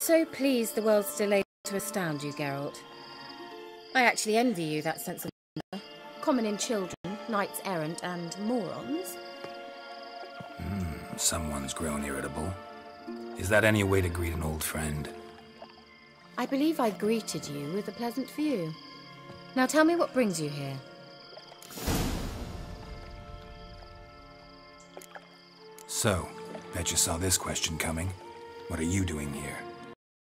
So pleased the world's still able to astound you, Geralt. I actually envy you that sense of humour, common in children, knights errant, and morons. Someone's grown irritable. Is that any way to greet an old friend? I believe I greeted you with a pleasant view. Now tell me what brings you here. So, bet you saw this question coming. What are you doing here?